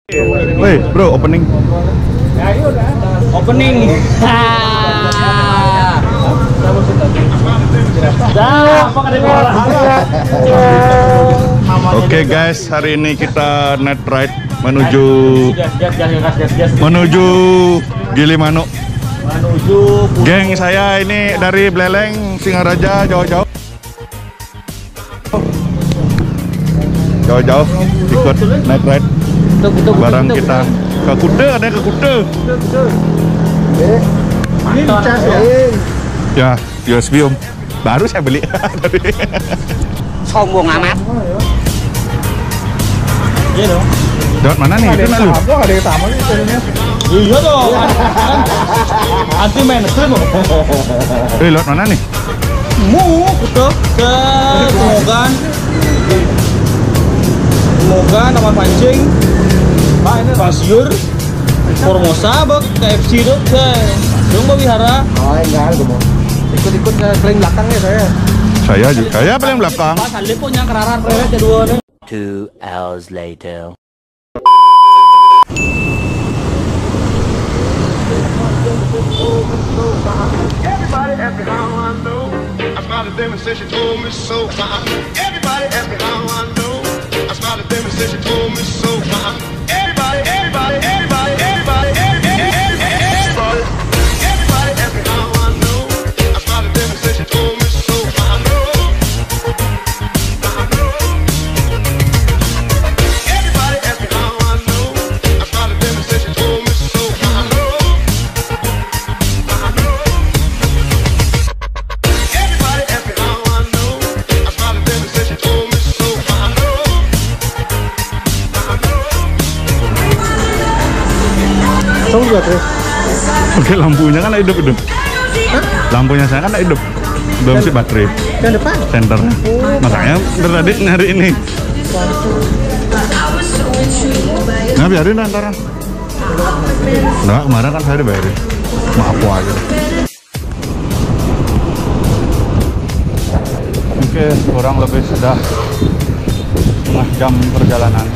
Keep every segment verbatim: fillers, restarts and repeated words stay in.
Woi, bro, opening. Opening. Oke guys, hari ini kita night ride menuju menuju Gilimanuk. Menuju Geng saya ini dari Beleleng, Singaraja, jauh-jauh. Jauh-jauh ikut night ride. Barang kita ke Kude, ada ke Kude. ini dicas ya. Ya, U S B om. Baru saya beli. Sombong amat. Iya dong. Dot mana nih? Itu nalu. Ada yang tamu nih channelnya. Iya dong. Anti mainstream. Eh, lot mana nih? Mu, betul. Ke Mogan. Mogan, Taman Pancing. Pak ini Basiur. Formosa, bak K F C tuh. Dong Mbak Wihara. Oh enggak, gue mau ikut-ikut ke paling belakangnya saya. Saya juga. Saya paling belakang. Pas Salip punya keraran prewet kedua nih. Two hours later. Everybody ask me how I know. I smiled at them and said she told me so. Everybody ask me how I know. I smiled at them and said she told me so. Everybody, everybody, everybody, everybody, everybody, everybody, everybody ask me how I know. I smiled at them and said she told me so. I know, I know. Everybody ask me how I know. I smiled at them and said she told me so. I know, I know. Everybody ask me how I know. I smiled at them and said she told me so. I know, I know. Tahu nggak tuh? Oke, lampunya kan hidup-hidup. Lampunya saya kan hidup. Belum sih baterai. Yang depan. Senternya. Makanya tadi nyari ini. Nah, biarin antara. Nah, kemarin kan saya dibayarin. Maaf aku aja. Oke, kurang lebih sudah setengah jam perjalanan.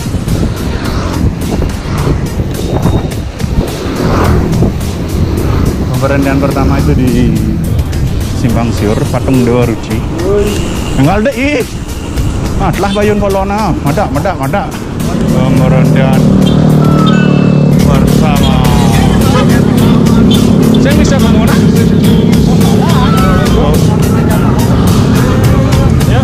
Pemberhentian pertama itu di Simpang Siur, Patung Dewa Ruci. Enggak ada ih. Matlah bayun polona. Madak, madak, madak. Pemberhentian pertama. Saya bisa kemana? Ya.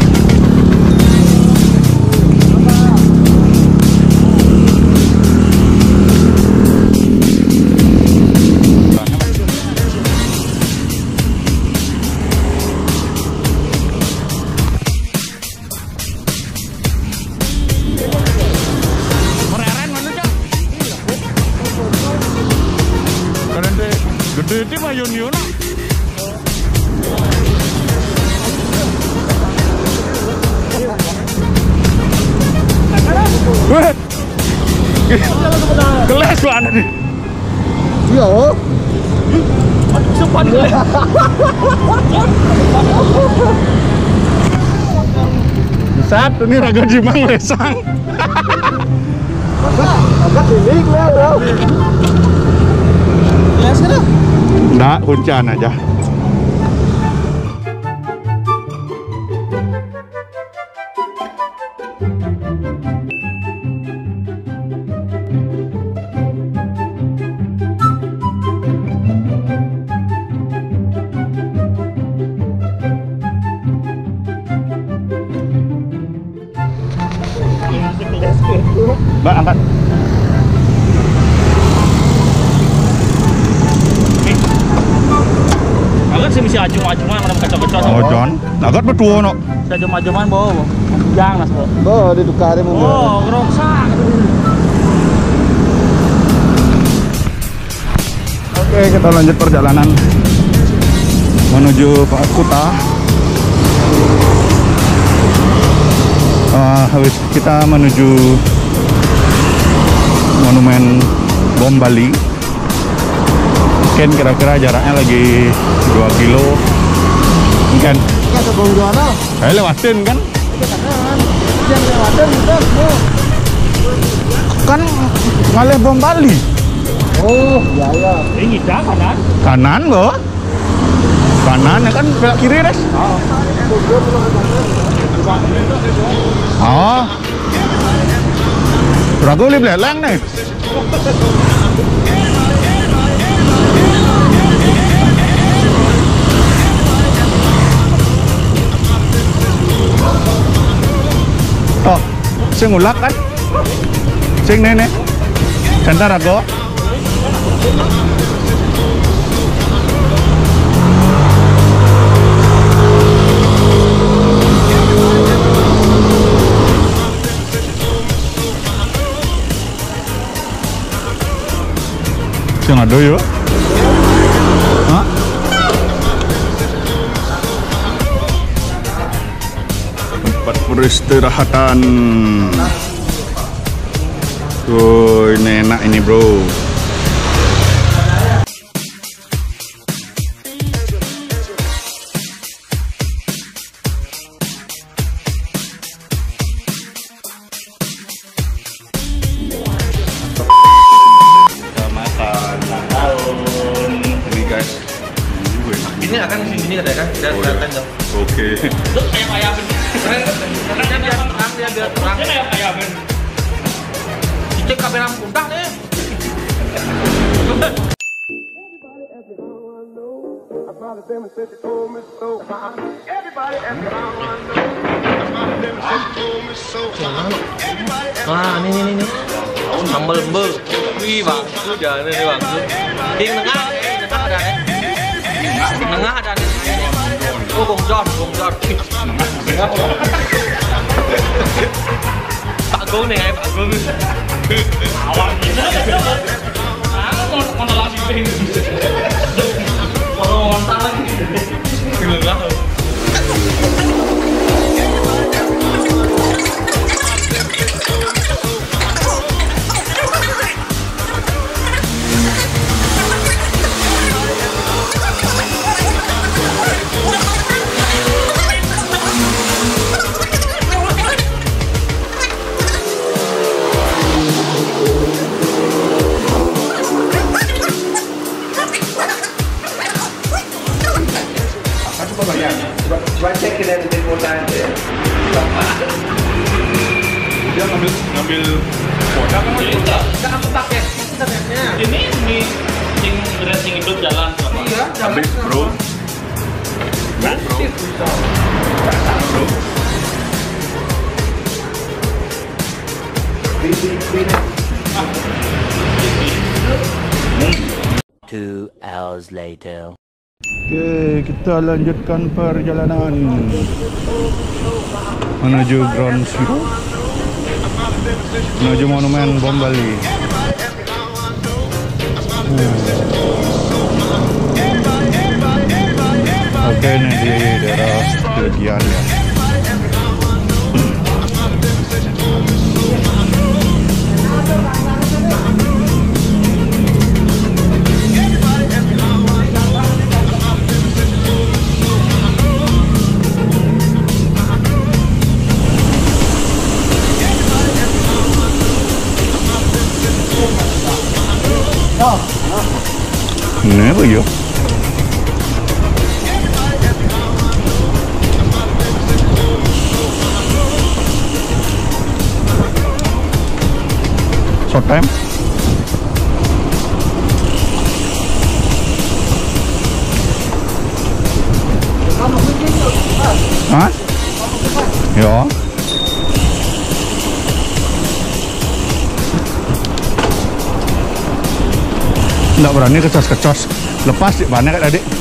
Gede di mayun yun. Weh. Kelas gua ada nih. Iya. Supan gue. Satu nih Raga Jimang lesang. Agak tilik lah, bro. Ya sudah. Nggak, hujan aja. Mbak, angkat. Agak sih bisa acung-acungan mana kacau-kacau. Oh, John. Angkat berdua, no. Saya acung-acungan bawa. Jangan mas, Bro. Oh, di Dukari mau. Oh, geroksak. Oke, kita lanjut perjalanan menuju Pak Kuta. Uh, habis kita menuju Monumen Bom Bali. Mungkin kira-kira jaraknya lagi dua kilo. Mungkin. Kita ke Bongjono. Saya lewatin kan? Kita kan. Yang lewatin itu. Kan ngalih bom Bali. Oh, iya iya. Ini dah kanan. Kanan, Bo. Kanan ya kan belok kiri, Des. Oh. Ragu li beleleng nih. Oh, sing ulak kan? Sing nih nih. Canda ragu. Sing ada ya? Hah? Tempat peristirahatan. Tuh, ini enak ini, bro. Ini akan di sini katanya kan, dan Oh, iya. dan dan. Oke. Lu kayak kayak ben. Karena dia biar terang, dia biar terang. Dia kayak kayak ben. Dicek kamera pundak deh. About a demonstration told me so. Everybody ask me how I know. About a demonstration told me so. Everybody ask me Wah, ini ini ini. Sambal lembu. Wih, bang, itu jangan ini bang. Di tengah, di tengah ada nih. Tengah ada nih. Oh, Bung John, Bung John. Pak Gong nih, kayak Pak Gong. Awan gitu kan. Ah, mau mau langsung ping. Mau ngontal lagi. Tengah. Dia ngambil ngambil kuota kan? Enggak. Enggak aku pakai internetnya. Ini ini sing racing hidup jalan apa? Iya, Habis, bro. Bro. Two hours later. Oke, kita lanjutkan perjalanan menuju Ground Zero, menuju Monumen Bom Bali. Hmm. Oke, ini di daerah Legian ya. Ini apa ya? Short time. Hah? Ya. Nggak berani kecos-kecos. Lepas sih banyak kan adik.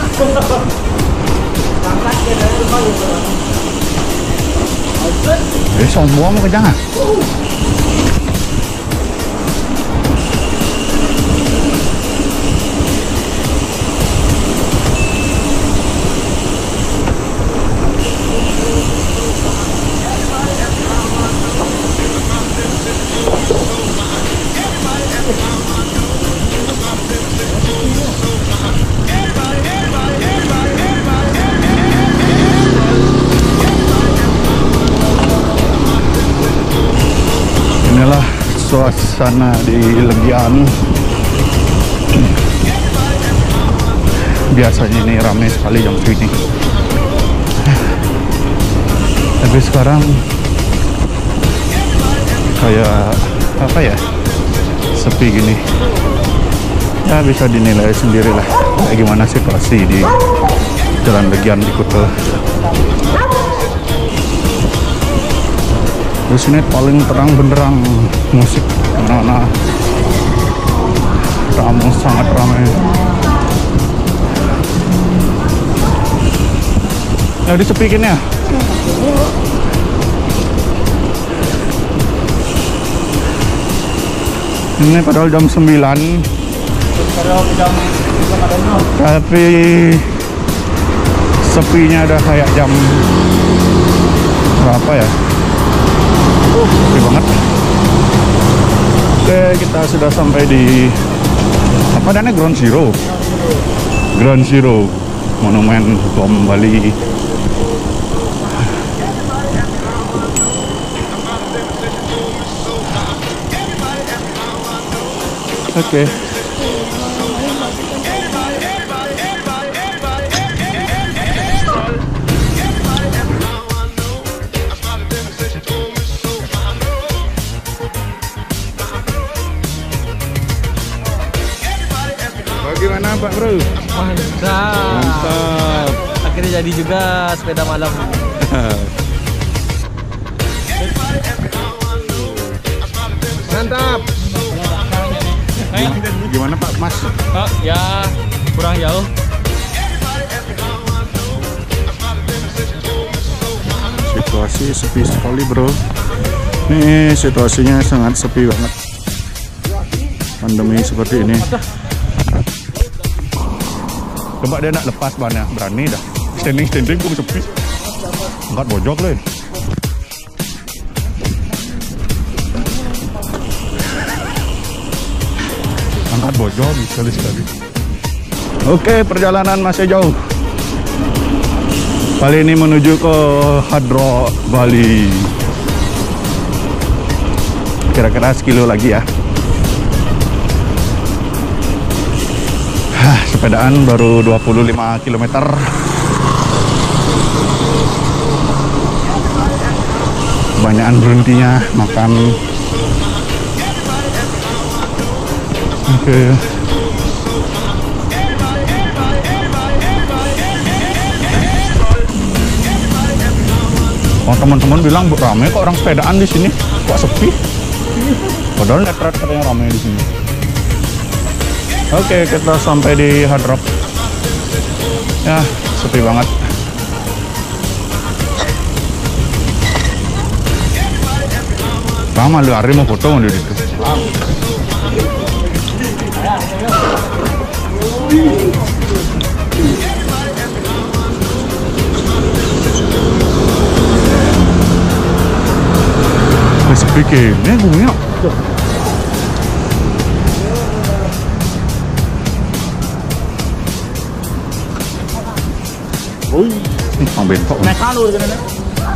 Eh, semua mau ke jangan. suasana di Legian. Biasanya ini ramai sekali jam segini, tapi sekarang kayak apa ya, sepi gini. Ya bisa dinilai sendirilah kayak gimana situasi di Jalan Legian di Kuta. Di sini paling terang benderang musik, mana-mana tamu sangat ramai. Ya disepikin ya. Ini padahal jam sembilan, tapi sepinya ada kayak jam berapa ya? Uh, sepi banget. Oke, kita sudah sampai di apa namanya, Ground Zero. Ground Zero, monumen bom Bali. Oke. Okay. Bagaimana Pak Bro? Mantap. Mantap. Akhirnya jadi juga sepeda malam. Mantap. Gimana Pak Mas? Oh, ya kurang jauh. Situasi sepi sekali Bro. Ini situasinya sangat sepi banget. Pandemi seperti ini. Coba dia nak lepas bannya, berani dah. Standing standing pun sepi. Angkat bojok le. Angkat bojok sekali-sekali. Oke, perjalanan masih jauh. Kali ini menuju ke Hard Rock Bali. Kira-kira sekilo lagi ya. Hah, sepedaan baru dua puluh lima kilometer. Kebanyakan berhentinya makan. Oke. Okay. Oh, teman-teman bilang ramai kok orang sepedaan di sini. Kok sepi? Padahal netret katanya ramai di sini. Oke, kita sampai di Hard Rock. Ya, sepi banget. Lama lari mau foto di situ. Sepi kayaknya bumi. Ui, ini pang bentok. Naik kalur kan ada.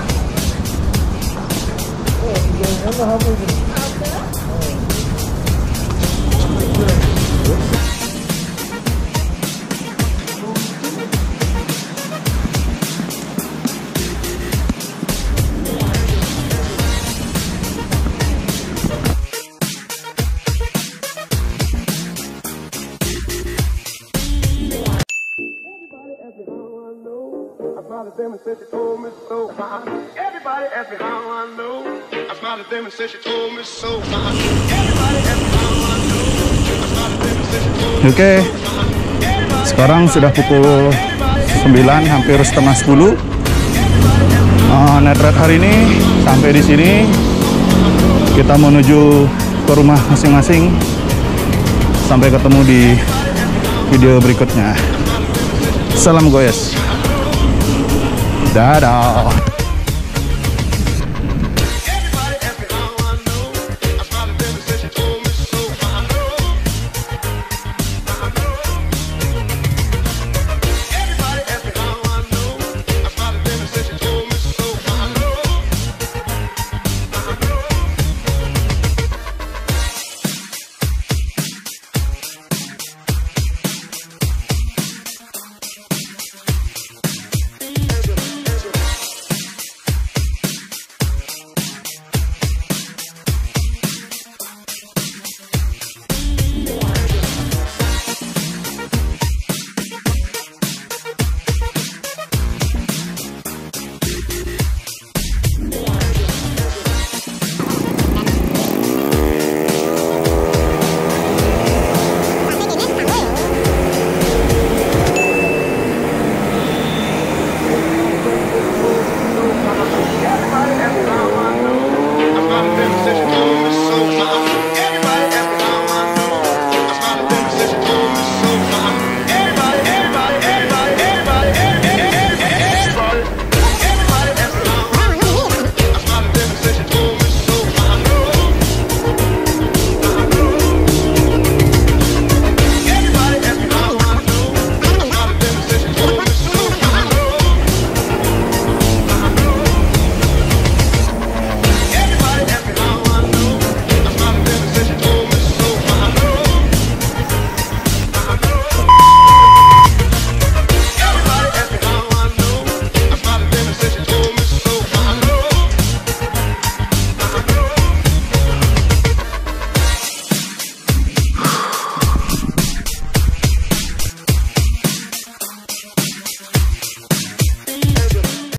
Everybody ask me how I know. I smiled at them and said she told me so. Oke, sekarang sudah pukul sembilan, hampir setengah sepuluh. Uh, Netret hari ini sampai di sini. Kita menuju ke rumah masing-masing. Sampai ketemu di video berikutnya. Salam goes. Dadah.